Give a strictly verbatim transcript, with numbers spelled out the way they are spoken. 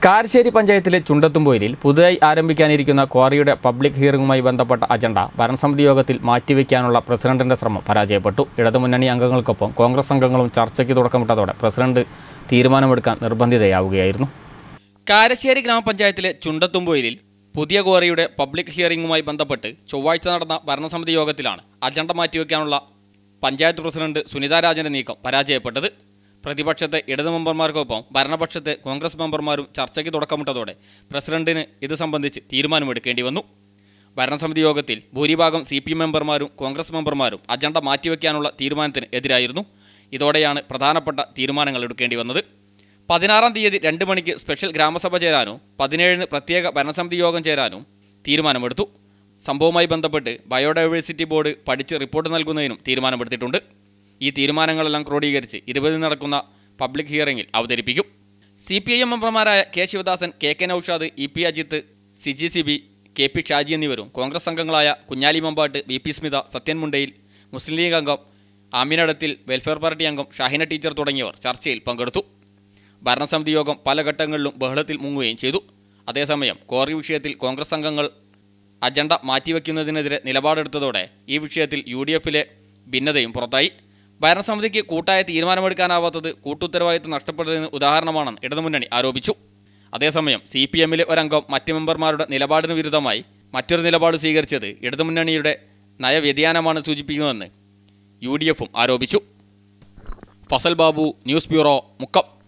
കാരശ്ശേരി പഞ്ചായത്തിലെ ചുണ്ടത്തുംപൊയിലിൽ പുതുതായി ആരംഭിക്കാനിരിക്കുന്ന ക്വാറിയുടെ പബ്ലിക് ഹിയറിംഗുമായി ബന്ധപ്പെട്ട അജണ്ട ഭരണസമിതി യോഗത്തിൽ മാറ്റിവെക്കാനുള്ള പ്രസിഡന്റിന്റെ ശ്രമം പരാജയപ്പെട്ടു. ഇടതുമുന്നണി അംഗങ്ങൾക്കൊപ്പം കോൺഗ്രസ് അംഗങ്ങളും ചർച്ചയ്ക്ക് തുടക്കമിട്ടതോടെ പ്രസിഡന്റ് തീരുമാനമെടുക്കാൻ നിർബന്ധിതയാവുകയായിരുന്നു. കാരശ്ശേരി ഗ്രാമപഞ്ചായത്തിലെ ചുണ്ടത്തുംപൊയിലിൽ പുതിയ ക്വാറിയുടെ പബ്ലിക് ഹിയറിംഗുമായി ബന്ധപ്പെട്ട് ചൊവ്വാഴ്ച നടന്ന ഭരണസമിതി യോഗത്തിലാണ് അജണ്ട മാറ്റിവെക്കാനുള്ള പഞ്ചായത്ത് പ്രസിഡന്റ് സുനിത രാജന്റെ നീക്കം പരാജയപ്പെട്ടത്. പ്രതിപക്ഷത്തെ ഇടതു മെമ്പർമാർക്കൊപ്പം ഭരണപക്ഷത്തെ കോൺഗ്രസ് മെമ്പർമാരും ചർച്ചയ്ക്ക് തുടക്കമിട്ടതോടെ പ്രസിഡന്റിന് ഇത് സംബന്ധിച്ച് തീരുമാനമെടുക്കേണ്ടി വന്നു. ഭരണസമിതി യോഗത്തിൽ ഭൂരിഭാഗം സി പി എം മെമ്പർമാരും കോൺഗ്രസ് മെമ്പർമാരും അജണ്ട മാറ്റിവെക്കാനുള്ള തീരുമാനത്തിന് എതിരായിരുന്നു. ഇതോടെയാണ് പ്രധാനപ്പെട്ട തീരുമാനങ്ങൾ എടുക്കേണ്ടി വന്നത്. പതിനാറാം തീയതി രണ്ട് മണിക്ക് സ്പെഷ്യൽ ഗ്രാമസഭ ചേരാനും പതിനേഴിന് പ്രത്യേക ഭരണസമിതി യോഗം ചേരാനും തീരുമാനമെടുത്തു. സംഭവവുമായി ബന്ധപ്പെട്ട് ബയോഡൈവേഴ്സിറ്റി ബോർഡ് പഠിച്ച് റിപ്പോർട്ട് നൽകുന്നതിനും തീരുമാനമെടുത്തിട്ടുണ്ട്. ഈ തീരുമാനങ്ങളെല്ലാം ക്രോഡീകരിച്ച് ഇരുപതിന് നടക്കുന്ന പബ്ലിക് ഹിയറിംഗിൽ അവതരിപ്പിക്കും. സി പി ഐ എം മെമ്പർമാരായ K Sivadasan, K K Noushad, E P Ajith, Siji Sibi, K P Shaji എന്നിവരും കോൺഗ്രസ് അംഗങ്ങളായ കുഞ്ഞാലി മമ്പാട്ട്, വി പി സ്മിത, സത്യൻ മുണ്ടയിൽ, മുസ്ലിം ലീഗ് അംഗം ആമിനടത്തിൽ, വെൽഫെയർ പാർട്ടി അംഗം ഷാഹിന ടീച്ചർ തുടങ്ങിയവർ ചർച്ചയിൽ പങ്കെടുത്തു. ഭരണസമിതി യോഗം പല ഘട്ടങ്ങളിലും ബഹളത്തിൽ മുങ്ങുകയും ചെയ്തു. അതേസമയം ക്വാറി വിഷയത്തിൽ കോൺഗ്രസ് അംഗങ്ങൾ അജണ്ട മാറ്റിവെക്കുന്നതിനെതിരെ നിലപാടെടുത്തതോടെ ഈ വിഷയത്തിൽ യു ഡി എഫിലെ ഭിന്നതയും പുറത്തായി. ഭരണസമിതിക്ക് കൂട്ടായ തീരുമാനമെടുക്കാനാവാത്തത് കൂട്ടുത്തരവാദിത്തം നഷ്ടപ്പെടുന്നതിന് ഉദാഹരണമാണെന്ന് ഇടതുമുന്നണി ആരോപിച്ചു. അതേസമയം സി പി എമ്മിലെ ഒരംഗം മറ്റ് മെമ്പർമാരുടെ നിലപാടിന് വിരുദ്ധമായി മറ്റൊരു നിലപാട് സ്വീകരിച്ചത് ഇടതുമുന്നണിയുടെ നയവ്യതിയാനമാണ് സൂചിപ്പിക്കുന്നതെന്ന് യു ഡി എഫും ആരോപിച്ചു. Fazal Babu, news bureau, Mukkam.